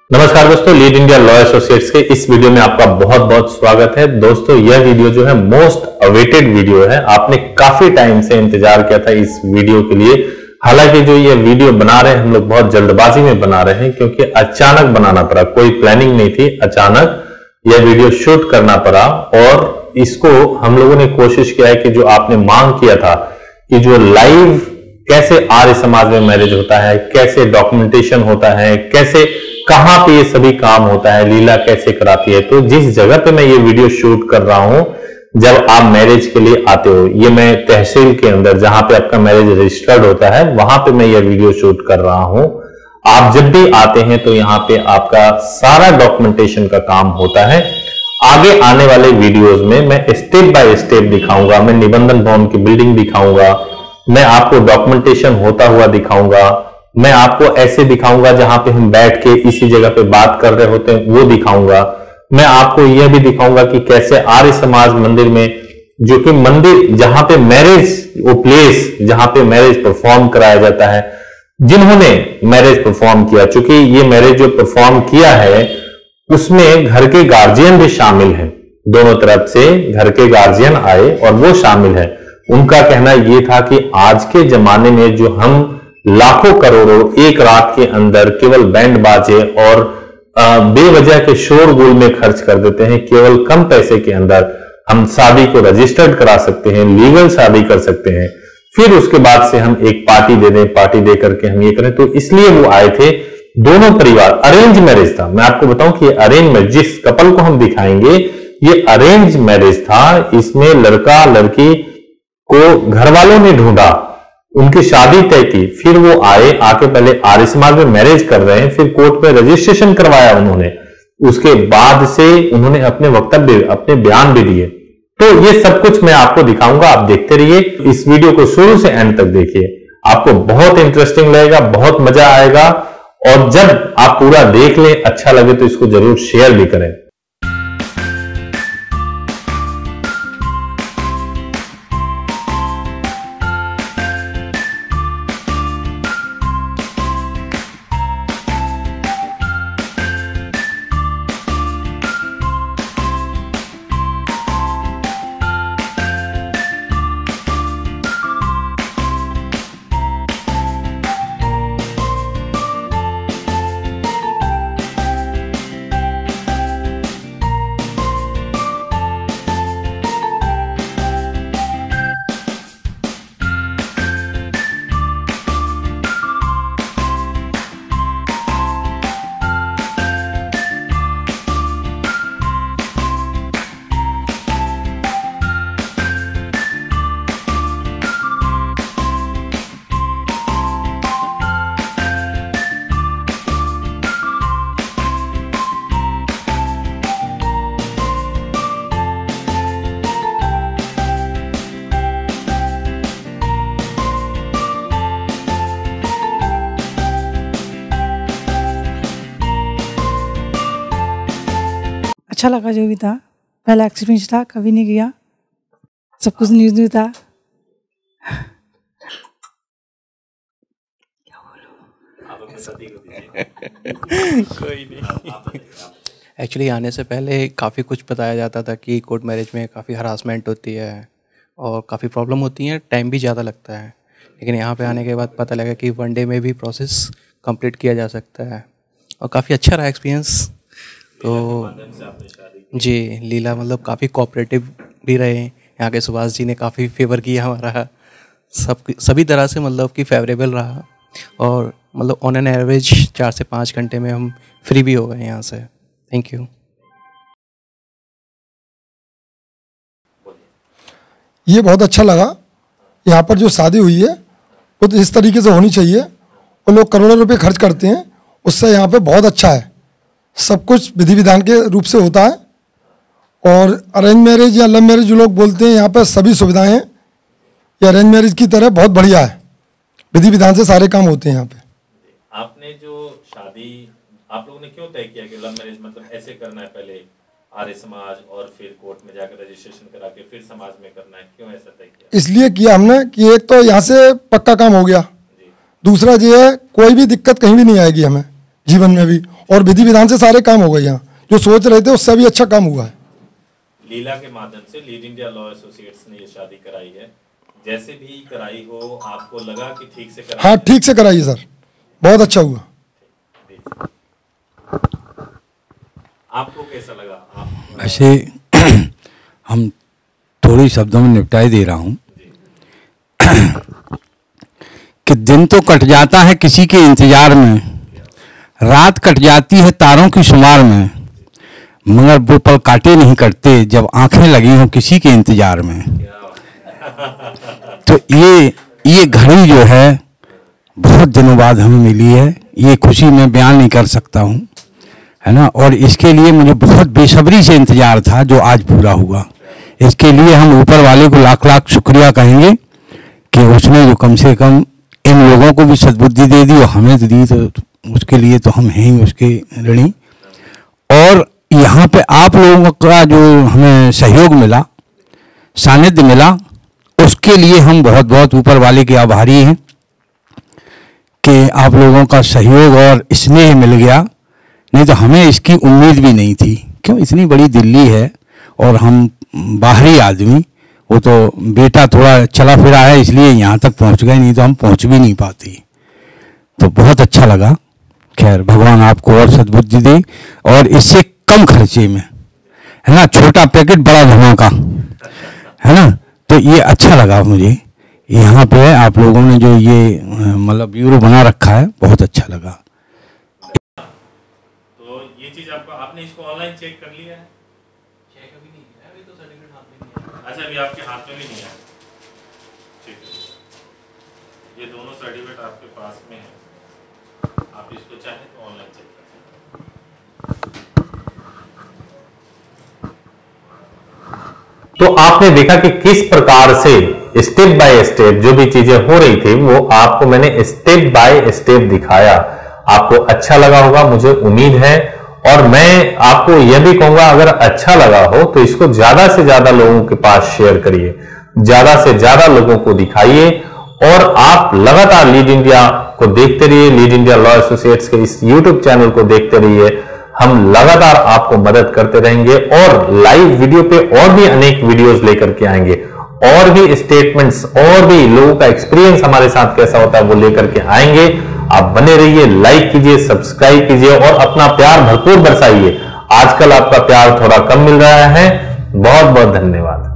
नमस्कार दोस्तों, lead India law associates के इस वीडियो में आपका बहुत बहुत स्वागत है। दोस्तों यह वीडियो जो है मोस्ट अवेटेड वीडियो है। आपने काफी टाइम से इंतजार किया था इस वीडियो के लिए। हालांकि जो ये वीडियो बना रहे हैं हम लोग बहुत जल्दबाजी में बना रहे हैं, क्योंकि अचानक बनाना पड़ा, कोई प्लानिंग नहीं थी, अचानक यह वीडियो शूट करना पड़ा। और इसको हम लोगों ने कोशिश किया है कि जो आपने मांग किया था कि जो लाइव कैसे आर्य समाज में मैरिज होता है, कैसे डॉक्यूमेंटेशन होता है, कैसे कहां पे ये सभी काम होता है, लीला कैसे कराती है, तो जिस जगह पे मैं ये वीडियो शूट कर रहा हूं, जब आप मैरिज के लिए आते हो, ये मैं तहसील के अंदर जहां पे आपका मैरिज रजिस्टर्ड होता है वहां पे मैं ये वीडियो शूट कर रहा हूं। आप जब भी आते हैं तो यहाँ पे आपका सारा डॉक्यूमेंटेशन का काम होता है। आगे आने वाले वीडियोज में मैं स्टेप बाय स्टेप दिखाऊंगा, मैं निबंधन भवन की बिल्डिंग दिखाऊंगा, मैं आपको डॉक्यूमेंटेशन होता हुआ दिखाऊंगा, मैं आपको ऐसे दिखाऊंगा जहां पे हम बैठ के इसी जगह पे बात कर रहे होते हैं वो दिखाऊंगा। मैं आपको यह भी दिखाऊंगा कि कैसे आर्य समाज मंदिर में, जो कि मंदिर जहां पे मैरिज, वो प्लेस जहां पे मैरिज परफॉर्म कराया जाता है, जिन्होंने मैरिज परफॉर्म किया, चूंकि ये मैरिज जो परफॉर्म किया है उसमें घर के गार्जियन भी शामिल हैं, दोनों तरफ से घर के गार्जियन आए और वो शामिल है। उनका कहना ये था कि आज के जमाने में जो हम लाखों करोड़ों एक रात के अंदर केवल बैंड बाजे और बेवजह के शोरगुल में खर्च कर देते हैं, केवल कम पैसे के अंदर हम शादी को रजिस्टर्ड करा सकते हैं, लीगल शादी कर सकते हैं, फिर उसके बाद से हम एक पार्टी दे दें, पार्टी दे करके हम ये करें। तो इसलिए वो आए थे, दोनों परिवार, अरेंज मैरिज था। मैं आपको बताऊं कि अरेंज मैरिज, जिस कपल को हम दिखाएंगे ये अरेंज मैरिज था। इसमें लड़का लड़की को घर वालों ने ढूंढा, उनकी शादी तय की, फिर वो आए, आके पहले आर्य समाज में मैरिज कर रहे हैं, फिर कोर्ट में रजिस्ट्रेशन करवाया उन्होंने, उसके बाद से उन्होंने अपने वक्तव्य, अपने बयान भी दिए। तो ये सब कुछ मैं आपको दिखाऊंगा, आप देखते रहिए, इस वीडियो को शुरू से एंड तक देखिए, आपको बहुत इंटरेस्टिंग लगेगा, बहुत मजा आएगा। और जब आप पूरा देख लें, अच्छा लगे तो इसको जरूर शेयर भी करें। अच्छा लगा जो भी था, पहला एक्सपीरियंस था, कभी नहीं किया, सब कुछ न्यूज़ न्यूज़ था। कोई नहीं। एक्चुअली आने से पहले काफ़ी कुछ बताया जाता था कि कोर्ट मैरिज में काफ़ी हरासमेंट होती है और काफ़ी प्रॉब्लम होती है, टाइम भी ज़्यादा लगता है। लेकिन यहाँ पे आने के बाद पता लगा कि 1 डे में भी प्रोसेस कंप्लीट किया जा सकता है और काफ़ी अच्छा रहा एक्सपीरियंस। तो जी, लीला मतलब काफ़ी कोऑपरेटिव भी रहे, यहाँ के सुभाष जी ने काफ़ी फेवर किया हमारा, सभी तरह से मतलब कि फेवरेबल रहा। और मतलब ऑन एन एवरेज 4 से 5 घंटे में हम फ्री भी हो गए यहाँ से। Thank you. ये बहुत अच्छा लगा, यहाँ पर जो शादी हुई है वो तो इस तरीके से होनी चाहिए। वो लोग करोड़ों रुपए खर्च करते हैं, उससे यहाँ पे बहुत अच्छा है, सब कुछ विधि विधान के रूप से होता है। और अरेंज मैरिज या लव मैरिज जो लोग बोलते हैं, यहाँ पर सभी सुविधाएं हैं, ये अरेंज मैरिज की तरह बहुत बढ़िया है, विधि विधान से सारे काम होते हैं यहाँ पे। आपने जो शादी आप लोगों ने क्यों तय किया कि लव मैरिज मतलब ऐसे करना है, पहले आर्य समाज और फिर कोर्ट में जाकर रजिस्ट्रेशन करा के फिर समाज में करना है, क्यों ऐसा तय किया? इसलिए किया हमने कि एक तो यहाँ से पक्का काम हो गया, दूसरा ये है कोई भी दिक्कत कहीं भी नहीं आएगी हमें जीवन में भी, और विधि विधान से सारे काम हो गए यहाँ, जो सोच रहे थे उससे भी अच्छा काम हुआ है। लीला के माध्यम से लीड इंडिया लॉ एसोसिएट्स ने ये शादी कराई है, जैसे भी कराई हो आपको लगा कि ठीक से कराई? हाँ ठीक से कराइए सर, बहुत अच्छा हुआ। आपको कैसा लगा? ऐसे हम थोड़ी शब्दों में निपटाई दे रहा हूँ कि दिन तो कट जाता है किसी के इंतजार में, रात कट जाती है तारों की शुमार में, मगर वो पल काटे नहीं कटते जब आंखें लगी हों किसी के इंतजार में। तो ये घड़ी जो है बहुत दिनों बाद हमें मिली है, ये खुशी मैं बयान नहीं कर सकता हूँ, है ना। और इसके लिए मुझे बहुत बेसब्री से इंतजार था जो आज पूरा हुआ। इसके लिए हम ऊपर वाले को लाख लाख शुक्रिया कहेंगे कि उसने जो कम से कम इन लोगों को भी सद्बुद्धि दे दी और हमें तो दी, तो उसके लिए तो हम हैं ही उसके ऋणी। और यहाँ पे आप लोगों का जो हमें सहयोग मिला, सानिध्य मिला, उसके लिए हम बहुत बहुत ऊपर वाले के आभारी हैं कि आप लोगों का सहयोग और स्नेह मिल गया, नहीं तो हमें इसकी उम्मीद भी नहीं थी। क्यों, इतनी बड़ी दिल्ली है और हम बाहरी आदमी, वो तो बेटा थोड़ा चला फिरा है इसलिए यहाँ तक पहुँच गए, नहीं तो हम पहुँच भी नहीं पाते। तो बहुत अच्छा लगा। खैर भगवान आपको और सद्बुद्धि दे और इससे कम खर्चे में, है ना, छोटा पैकेट बड़ा धमाका, है ना। तो ये अच्छा लगा मुझे। यहाँ पे आप लोगों ने जो ये मतलब ब्यूरो बना रखा है, बहुत अच्छा लगा। तो ये चीज आपने इसको ऑनलाइन चेक कर लिया है? चेक अभी नहीं किया, अभी तो सर्टिफिकेट हाथ में नहीं है। अच्छा, अभी आपके हाथ में भी नहीं है? ठीक है, ये दोनों सर्टिफिकेट आपके पास में है, आप इसको चाहें तो ऑनलाइन चेक कर सकते हैं। तो आपने देखा कि किस प्रकार से स्टेप बाय स्टेप जो भी चीजें हो रही थी वो आपको मैंने स्टेप बाय स्टेप दिखाया। आपको अच्छा लगा होगा, मुझे उम्मीद है। और मैं आपको यह भी कहूंगा, अगर अच्छा लगा हो तो इसको ज्यादा से ज्यादा लोगों के पास शेयर करिए, ज्यादा से ज्यादा लोगों को दिखाइए। और आप लगातार लीड इंडिया को देखते रहिए, लीड इंडिया लॉ एसोसिएट्स के इस यूट्यूब चैनल को देखते रहिए। हम लगातार आपको मदद करते रहेंगे और लाइव वीडियो पे और भी अनेक वीडियोस लेकर के आएंगे, और भी स्टेटमेंट्स, और भी लोगों का एक्सपीरियंस हमारे साथ कैसा होता है वो लेकर के आएंगे। आप बने रहिए, लाइक कीजिए, सब्सक्राइब कीजिए और अपना प्यार भरपूर बरसाइए। आजकल आपका प्यार थोड़ा कम मिल रहा है। बहुत बहुत धन्यवाद।